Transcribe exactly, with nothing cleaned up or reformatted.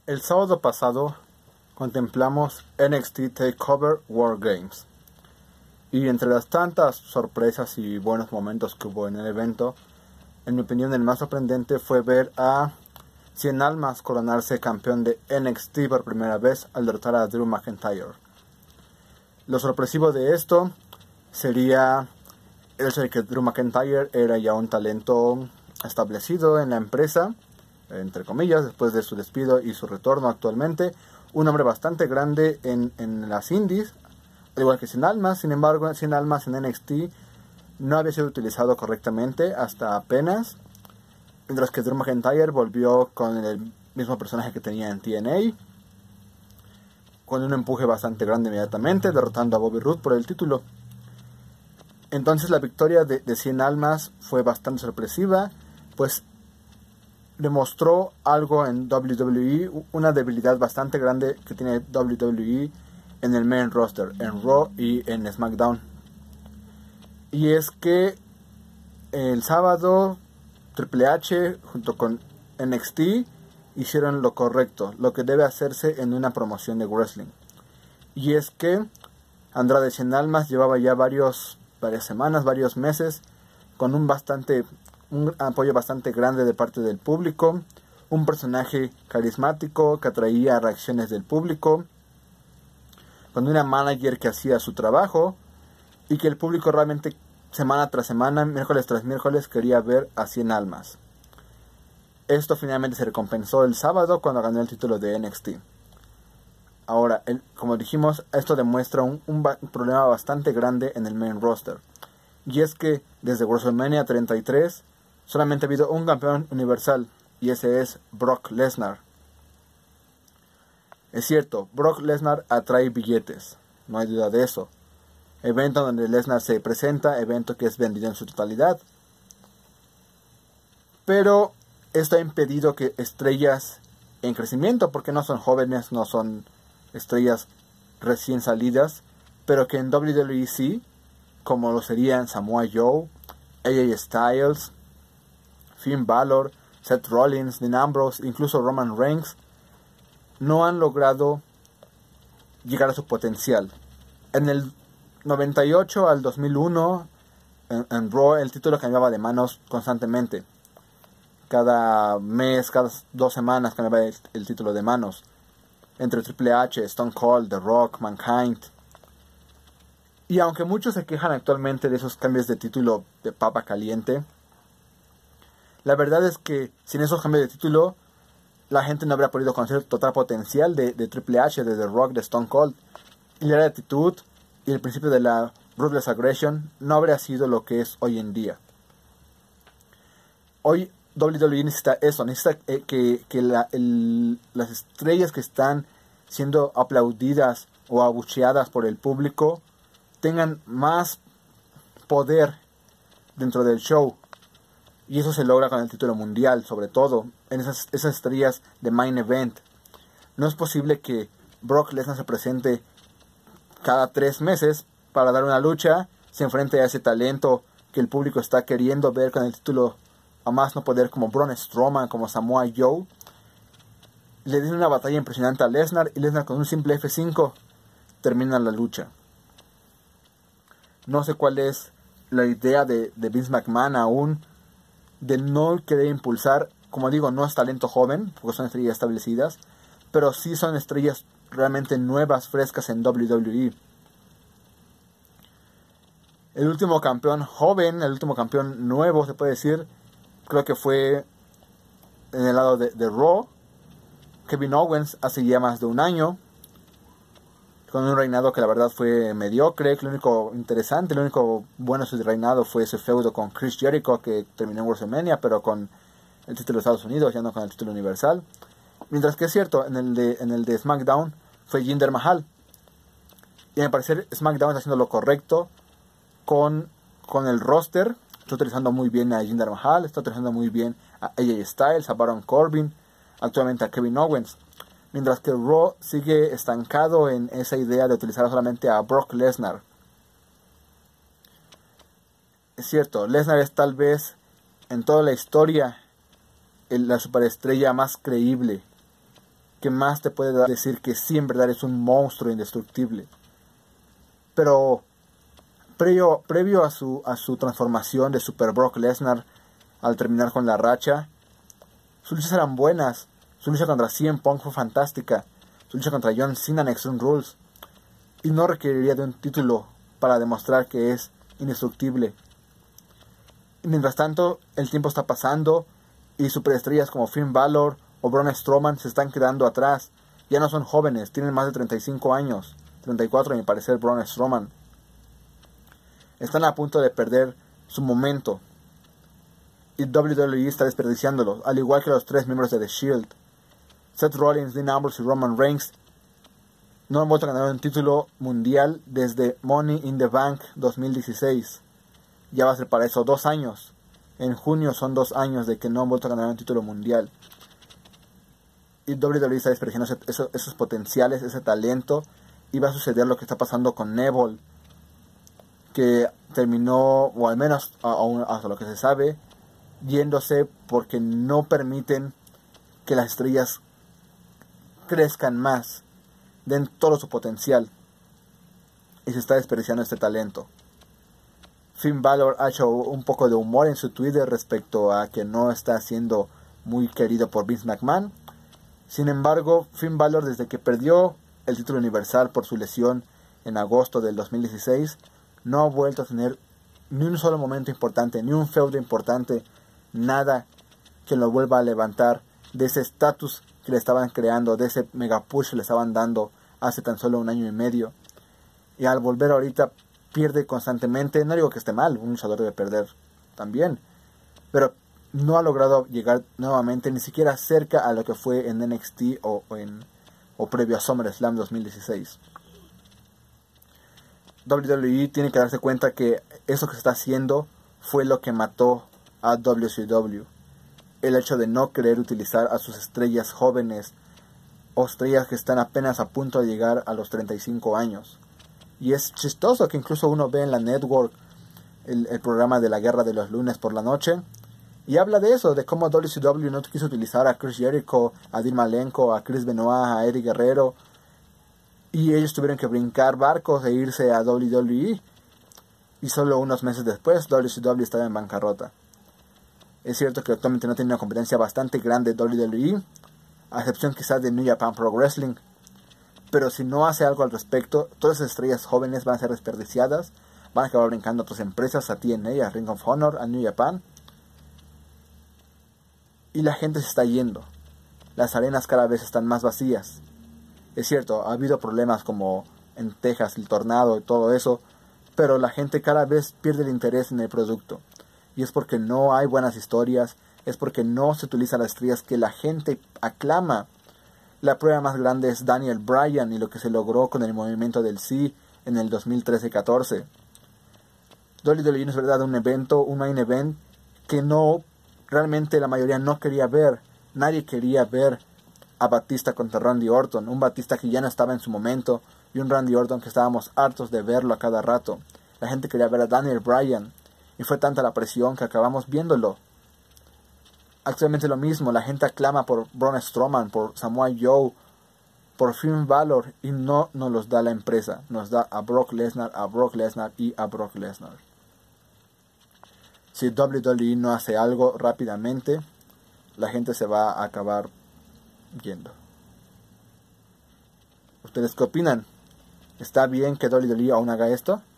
El sábado pasado contemplamos N X T TakeOver War Games. Y entre las tantas sorpresas y buenos momentos que hubo en el evento, en mi opinión el más sorprendente fue ver a Cien Almas coronarse campeón de N X T por primera vez al derrotar a Drew McIntyre. Lo sorpresivo de esto sería el hecho de que Drew McIntyre era ya un talento establecido en la empresa, entre comillas, después de su despido y su retorno actualmente. Un hombre bastante grande en, en las indies, al igual que Cien Almas. Sin embargo, Cien Almas en N X T no había sido utilizado correctamente hasta apenas, mientras que Drew McIntyre volvió con el mismo personaje que tenía en T N A, con un empuje bastante grande inmediatamente, derrotando a Bobby Roode por el título. Entonces la victoria de, de Cien Almas fue bastante sorpresiva, pues demostró algo en W W E, una debilidad bastante grande que tiene W W E en el main roster, en Raw y en SmackDown. Y es que el sábado Triple H junto con N X T hicieron lo correcto, lo que debe hacerse en una promoción de wrestling. Y es que Andrade Cien Almas llevaba ya varios, varias semanas, varios meses con un bastante un apoyo bastante grande de parte del público, un personaje carismático que atraía reacciones del público, con una manager que hacía su trabajo y que el público realmente semana tras semana, miércoles tras miércoles quería ver a Cien Almas. Esto finalmente se recompensó el sábado cuando ganó el título de N X T. Ahora, el, como dijimos, esto demuestra un, un, ba- un problema bastante grande en el main roster. Y es que desde WrestleMania treinta y tres solamente ha habido un campeón universal, y ese es Brock Lesnar. Es cierto, Brock Lesnar atrae billetes, no hay duda de eso. Evento donde Lesnar se presenta, evento que es vendido en su totalidad. Pero esto ha impedido que estrellas en crecimiento, porque no son jóvenes, no son estrellas recién salidas, pero que en W W E sí, como lo serían Samoa Joe, A J Styles, Finn Balor, Seth Rollins, Dean Ambrose, incluso Roman Reigns, no han logrado llegar a su potencial. En el noventa y ocho al dos mil uno, en, en Raw, el título cambiaba de manos constantemente. Cada mes, cada dos semanas cambiaba el, el título de manos. Entre Triple H, Stone Cold, The Rock, Mankind. Y aunque muchos se quejan actualmente de esos cambios de título de papa caliente, la verdad es que sin esos cambios de título, la gente no habría podido conocer el total potencial de, de Triple H, de The Rock, de Stone Cold. Y la actitud y el principio de la Ruthless Aggression no habría sido lo que es hoy en día. Hoy W W E necesita eso, necesita eh, que, que la, el, las estrellas que están siendo aplaudidas o abucheadas por el público tengan más poder dentro del show. Y eso se logra con el título mundial, sobre todo en esas, esas estrellas de main event. No es posible que Brock Lesnar se presente cada tres meses para dar una lucha, se enfrente a ese talento que el público está queriendo ver con el título a más no poder, como Braun Strowman, como Samoa Joe. Le den una batalla impresionante a Lesnar y Lesnar con un simple F cinco termina la lucha. No sé cuál es la idea de, de Vince McMahon aún de no querer impulsar, como digo, no es talento joven, porque son estrellas establecidas, pero sí son estrellas realmente nuevas, frescas en W W E. El último campeón joven, el último campeón nuevo, se puede decir, creo que fue en el lado de, de Raw, Kevin Owens, hace ya más de un año, con un reinado que la verdad fue mediocre. Lo único interesante, lo único bueno de su reinado fue ese feudo con Chris Jericho que terminó en WrestleMania, pero con el título de Estados Unidos, ya no con el título universal. Mientras que es cierto, en el de, en el de SmackDown fue Jinder Mahal. Y a mi parecer SmackDown está haciendo lo correcto con, con el roster. Está utilizando muy bien a Jinder Mahal, está utilizando muy bien a A J Styles, a Baron Corbin, actualmente a Kevin Owens. Mientras que Raw sigue estancado en esa idea de utilizar solamente a Brock Lesnar. Es cierto, Lesnar es tal vez en toda la historia el, la superestrella más creíble que más te puede dar decir que sí, en verdad es un monstruo indestructible. Pero previo, previo a, su, a su transformación de Super Brock Lesnar, al terminar con la racha, sus luchas eran buenas. Su lucha contra C M Punk fue fantástica. Su lucha contra John Cena en Extreme Rules. Y no requeriría de un título para demostrar que es indestructible. Y mientras tanto, el tiempo está pasando y superestrellas como Finn Balor o Braun Strowman se están quedando atrás. Ya no son jóvenes, tienen más de treinta y cinco años. treinta y cuatro a mi parecer Braun Strowman. Están a punto de perder su momento. Y W W E está desperdiciándolo, al igual que los tres miembros de The Shield. Seth Rollins, Dean Ambrose y Roman Reigns no han vuelto a ganar un título mundial desde Money in the Bank dos mil dieciséis. Ya va a ser para eso dos años. En junio son dos años de que no han vuelto a ganar un título mundial. Y W W E está desperdiciando ese, esos, esos potenciales, ese talento. Y va a suceder lo que está pasando con Neville, que terminó, o al menos hasta lo que se sabe, yéndose porque no permiten que las estrellas crezcan más, den todo su potencial, y se está desperdiciando este talento. Finn Balor ha hecho un poco de humor en su Twitter respecto a que no está siendo muy querido por Vince McMahon. Sin embargo, Finn Balor, desde que perdió el título universal por su lesión en agosto del dos mil dieciséis, no ha vuelto a tener ni un solo momento importante, ni un feudo importante, nada que lo vuelva a levantar de ese estatus que le estaban creando, de ese mega push que le estaban dando hace tan solo un año y medio. Y al volver ahorita pierde constantemente. No digo que esté mal, un luchador debe perder también, pero no ha logrado llegar nuevamente ni siquiera cerca a lo que fue en N X T o, o, en, o previo a SummerSlam dos mil dieciséis. W W E tiene que darse cuenta que eso que se está haciendo fue lo que mató a W C W. El hecho de no querer utilizar a sus estrellas jóvenes o estrellas que están apenas a punto de llegar a los treinta y cinco años. Y es chistoso que incluso uno ve en la network el, el programa de la guerra de los lunes por la noche y habla de eso, de cómo W C W no quiso utilizar a Chris Jericho, a Dean Malenko, a Chris Benoit, a Eddie Guerrero, y ellos tuvieron que brincar barcos e irse a W W E, y solo unos meses después W C W estaba en bancarrota. Es cierto que actualmente no tiene una competencia bastante grande W W E, a excepción quizás de New Japan Pro Wrestling, pero si no hace algo al respecto, todas esas estrellas jóvenes van a ser desperdiciadas, van a acabar brincando a otras empresas, a T N A, a Ring of Honor, a New Japan, y la gente se está yendo. Las arenas cada vez están más vacías. Es cierto, ha habido problemas como en Texas, el tornado y todo eso, pero la gente cada vez pierde el interés en el producto. Y es porque no hay buenas historias, es porque no se utilizan las estrellas que la gente aclama. La prueba más grande es Daniel Bryan y lo que se logró con el movimiento del sí en el dos mil trece catorce. W W E es verdad un evento, un main event que no, realmente la mayoría no quería ver. Nadie quería ver a Batista contra Randy Orton, un Batista que ya no estaba en su momento y un Randy Orton que estábamos hartos de verlo a cada rato. La gente quería ver a Daniel Bryan y fue tanta la presión que acabamos viéndolo. Actualmente lo mismo, la gente aclama por Braun Strowman, por Samoa Joe, por Finn Balor y no nos los da la empresa, nos da a Brock Lesnar, a Brock Lesnar y a Brock Lesnar. Si W W E no hace algo rápidamente, la gente se va a acabar yendo. ¿Ustedes qué opinan? ¿Está bien que W W E aún haga esto?